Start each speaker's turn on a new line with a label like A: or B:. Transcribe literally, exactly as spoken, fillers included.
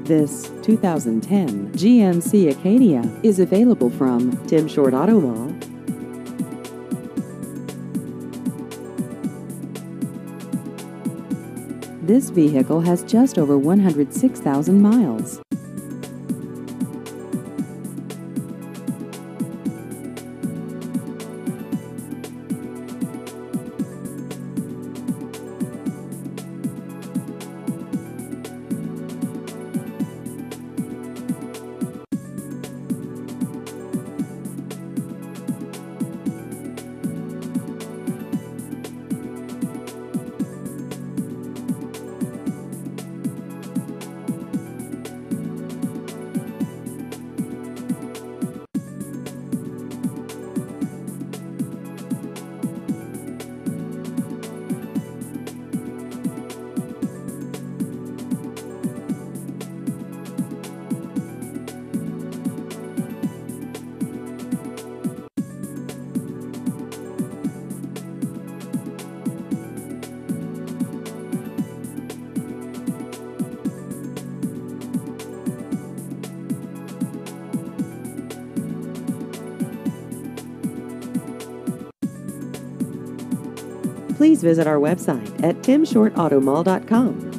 A: This two thousand ten G M C Acadia is available from Tim Short Auto Mall. This vehicle has just over one hundred six thousand miles. Please visit our website at tim short auto mall dot com.